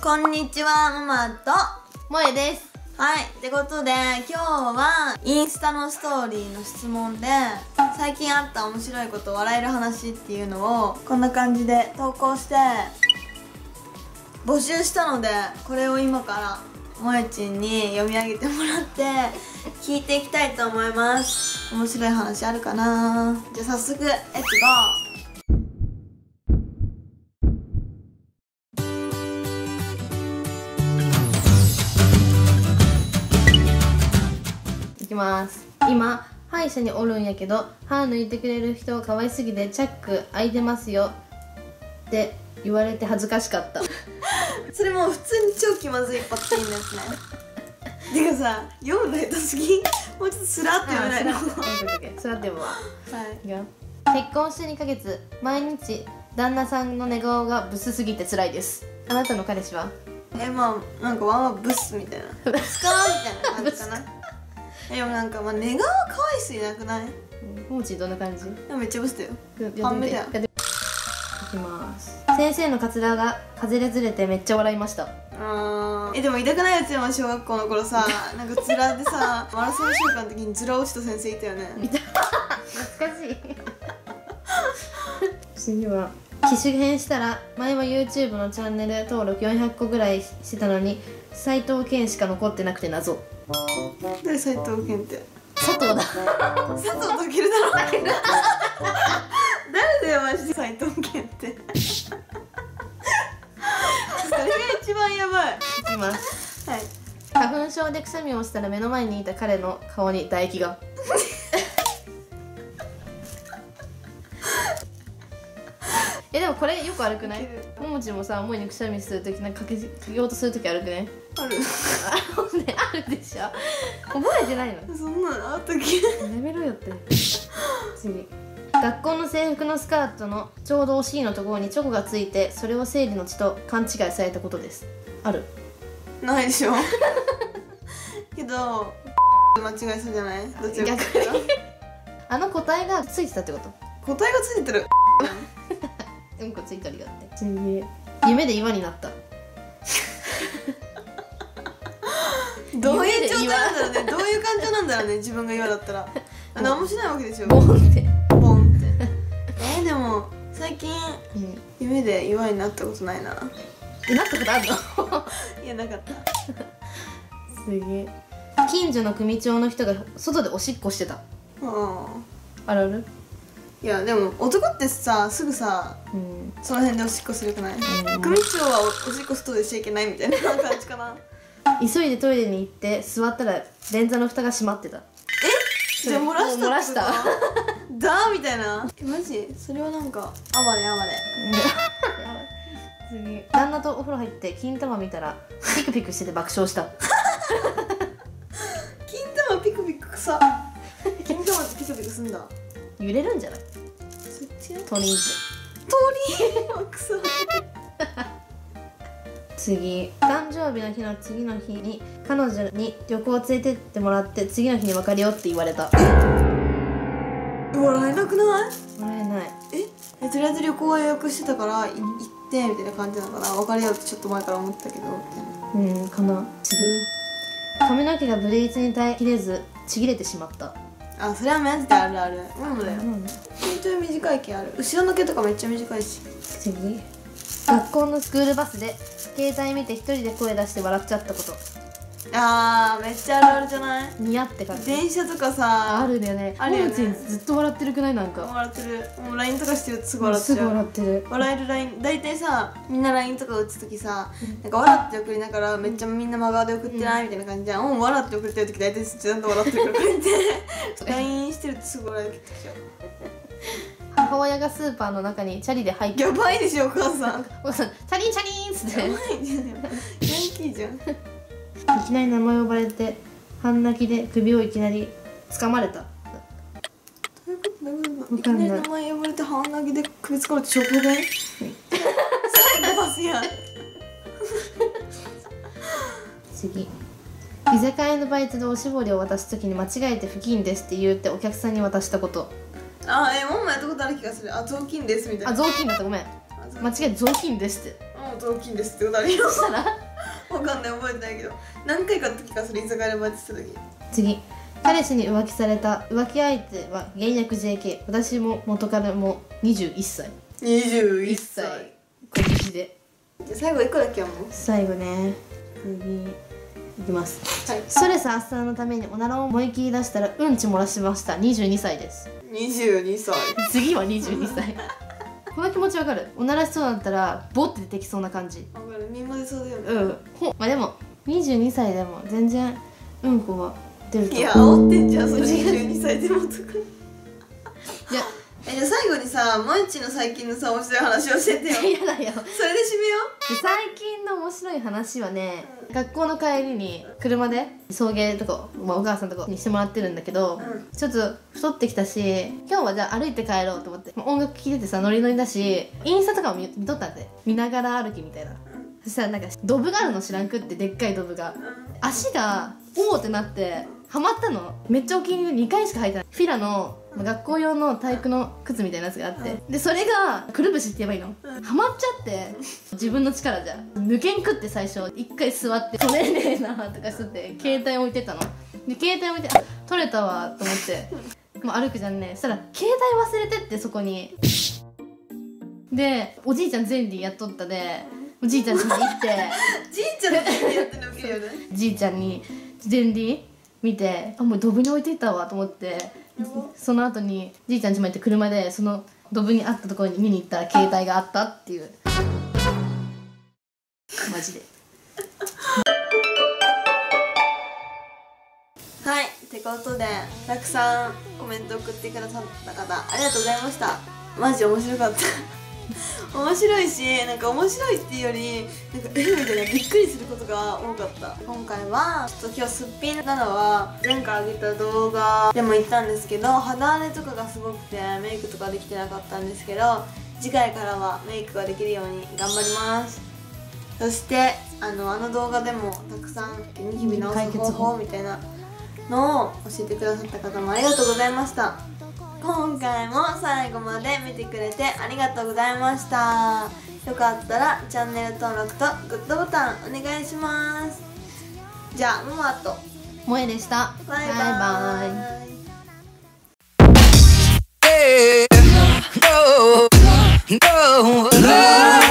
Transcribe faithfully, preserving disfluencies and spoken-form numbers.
こんにちは、ママともえです。 はい、ってことで今日はインスタのストーリーの質問で最近あった面白いこと笑える話っていうのをこんな感じで投稿して募集したので、これを今からもえちんに読み上げてもらって聞いていきたいと思います。面白い話あるかな。じゃあ早速レッツゴー。 いきます。今歯医者におるんやけど、歯抜いてくれる人可愛すぎてチャック開いてますよって言われて恥ずかしかったそれもう普通に超気まずいパッティンですねてかさ、読むの下手すぎ。もうちょっとスラって読めないの。 スラって読むわ。 はい、 結婚してにかげつ、毎日旦那さんの寝顔がブスすぎて辛いです。あなたの彼氏は？ え、まあなんかワンワンブスみたいなブスかーみたいな感じかなでもなんかまあ寝顔は可愛い人いなくない？ もうちどんな感じ？ でもめっちゃブスだよ。 半目だよ。いきます。先生のカツラが風でずれてめっちゃ笑いました。 あーえでも痛くないやつよ。小学校の頃さ、なんかズラでさマラソン週間の時にズラ落ちた先生いたよね。 見た懐かしい次は機種変したら、前は YouTube のチャンネル登録よんひゃっこぐらいしてたのに斉藤健しか残ってなくて謎。 誰斉藤健って？ 佐藤だ佐藤健だろ誰だよマジで斉藤健ってそれが一番やばい。 いきます。 はい。 花粉症でくしゃみをしたら目の前にいた彼の顔に唾液がえでもこれよく悪くない？ももちもさ、思いにくしゃみするときなんかかけようとするとき悪くね？ あるあるでしょ。覚えてないの？ そんなのあったっけ？ やめろよって次。学校の制服のスカートのちょうどお尻のところにチョコがついて、それを生理の血と勘違いされたことです。ある？ ないでしょけど間違いそうじゃない？どっちが逆にあの答えがついてたってこと？ 答えがついてるうんこついたりだって。次。夢で岩になったどういう状態なんだろうね。どういう感情なんだろうね、自分が岩だったら。何もしないわけでしょ。 ボンってボンってえー、でも最近、 うん、 夢で岩になったことないな。 え、なったことあるの？ いや、なかった。 次。近所の組長の人が外でおしっこしてた。 ああるある？ いやでも男ってさ、すぐさ、うん、その辺でおしっこするくない？うん、組長は お, おしっこ外でしちゃいけないみたいな感じかな急いでトイレに行って座ったら便座の蓋が閉まってた。 え？じゃあ漏らしたってこと？ 漏らしただーみたいな。え、マジ？それはなんかあばれあばれ次。旦那とお風呂入って金玉見たらピクピクしてて爆笑した金玉ピクピク臭金玉ってピクピクすんだ。 揺れるんじゃない？ そっち？ 鳥って鳥は臭い次。誕生日の日の次の日に彼女に旅行連れてってもらって次の日に別れようって言われた。 笑えなくない？ 笑えない。 ええとりあえず旅行は予約してたから行ってみたいな感じなのかな。別れようってちょっと前から思ってたけどみたいな。 うんかな。次。髪の毛がブレーチに耐えきれずちぎれてしまった。 あ、それはマジであるある。うんだよ。 うん、 めっちゃ短い毛ある。後ろの毛とかめっちゃ短いし。 次。学校のスクールバスで携帯見て一人で声出して笑っちゃったこと。 あー、めっちゃあるあるじゃない？ 似合って感じ。 電車とかさあるよね。 あるよね。 ずっと笑ってるくない？なんか笑ってる。もう ライン とかしてるとすぐ笑っちゃう。 すぐ笑ってる。 笑える ライン、大体さ、みんな ライン とか打つときさ、なんか笑って送りながらめっちゃみんな真顔で送ってないみたいな感じじゃん。うん、笑って送ってるとき大体ちゃんと笑ってるからこうやってライン してるとすぐ笑えてきちゃう。 母親がスーパーの中にチャリで入って。 やばいでしょお母さん。 お母さんチャリンチャリンっつってやばいじゃん。ヤンキーじゃん。 いきなり名前を呼ばれて半泣きで首をいきなり掴まれた。 どういうことどういうこと？いきなり名前呼ばれて半泣きで首掴まれてショックで？サイコパスやん。 次。居酒屋のバイトでおしぼりを渡すときに間違えて布巾ですって言ってお客さんに渡したこと。 あ、え、ももやったことある気がする。あ、雑巾ですみたいな。 あ、雑巾だった、ごめん。間違えて雑巾ですって。 うもっと大きいんですってことあるよ。 したらわかんない、覚えてないけど何回かの時からそれ居酒屋でバイトした時。 次、彼氏に浮気された。浮気相手は現役 ジェーケー。 私も元彼もにじゅういっさい。 にじゅういっいっさい。 さい今年で。 じゃあ最後いくらだっけもう。 最後ね、次いきます。 はい。 ストレス発散のためにおならを思い切り出したらうんち漏らしました。にじゅうにさいです。 にじゅうにさい。 次はにじゅうにさいこの気持ちわかる。おならしそうだったらボッて出てきそうな感じ。 わかる、みんなでそうだよね。 うんほまあでもにじゅうにさいでも全然うんこは出るといや煽ってんじゃん、それにじゅうにさいでもとか。 いやえ、じゃあ最後にさ、もいちの最近のさ面白い話教えてよ。それで嫌だよ。 締めよで最近の面白い話はね、 うん学校の帰りに車で送迎とか、まあ、お母さんとかにしてもらってるんだけど、 うんちょっと太ってきたし今日はじゃあ歩いて帰ろうと思って、まあ音楽聴いててさノリノリだしインスタとかも見見とったんで、見ながら歩きみたいな。そしたらなんかドブがあるの知らんくって、でっかいドブが足がおーってなってハマったの。めっちゃお気に入りでにかいしか履いてないフィラのまあ学校用の体育の靴みたいなやつがあって、でそれがくるぶしって言えばいいの、ハマっちゃって自分の力じゃ抜けんくって、最初一回座って取れねえなとかしとって携帯置いてたので、携帯置いてあ取れたわと思ってもう歩くじゃんね。そしたら携帯忘れてって、そこにでおじいちゃんゼンリーやっとったで、おじいちゃんちに行ってじいちゃんってやってるのウケるよね。 じいちゃんにゼンリー見て、あもうドブに置いていったわと思って、その後にじいちゃん家まで行って車でそのドブにあったところに見に行ったら携帯があったっていうマジではい、ってことでたくさんコメント送ってくださった方ありがとうございました。マジ面白かった面白いし、なんか面白いっていうよりなんかえみたいなびっくりすることが多かった。今回はちょっと今日すっぴんなのは前回上げた動画でも言ったんですけど、肌荒れとかがすごくてメイクとかできてなかったんですけど、次回からはメイクができるように頑張ります。そしてあのあの動画でもたくさんニキビ直す方法みたいなのを教えてくださった方もありがとうございました。今回も最後まで見てくれてありがとうございました。よかったらチャンネル登録とグッドボタンお願いします。じゃあママと萌えでした。 バイバイ。 バイバイ。 Hey, no, no, no.